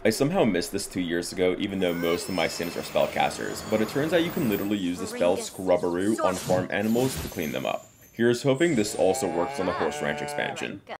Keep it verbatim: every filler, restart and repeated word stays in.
I somehow missed this two years ago, even though most of my Sims are spellcasters, but it turns out you can literally use the spell Scrubberoo on farm animals to clean them up. Here's hoping this also works on the Horse Ranch expansion.